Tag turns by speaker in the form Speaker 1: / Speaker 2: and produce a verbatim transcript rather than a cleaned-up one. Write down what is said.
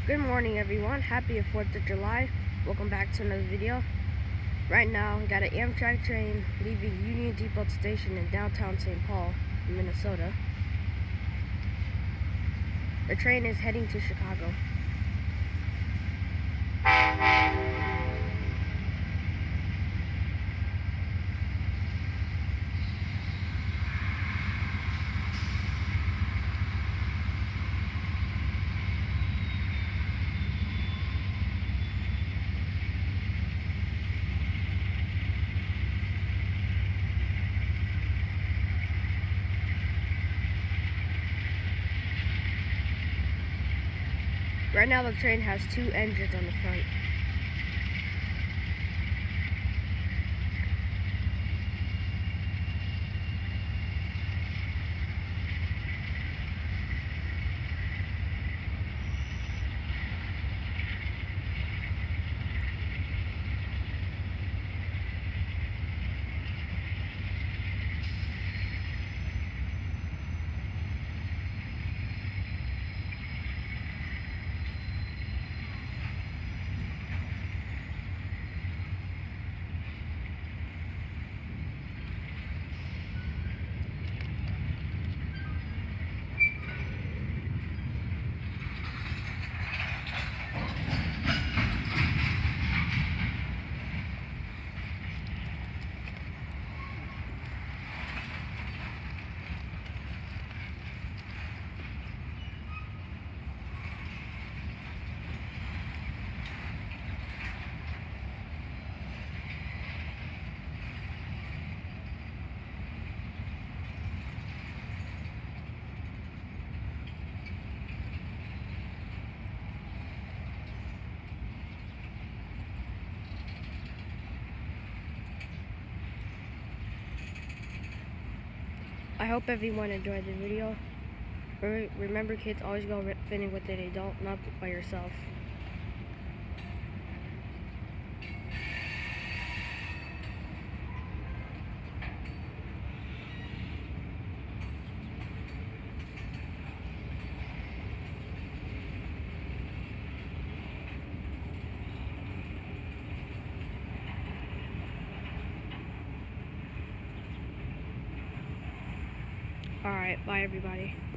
Speaker 1: Good morning, everyone. Happy fourth of July. Welcome back to another video. Right now, we got an Amtrak train leaving Union Depot Station in downtown Saint Paul, Minnesota. The train is heading to Chicago. Right now, the train has two engines on the front. I hope everyone enjoyed the video. Remember, kids, always go fitting with an adult, not by yourself. Alright, bye everybody.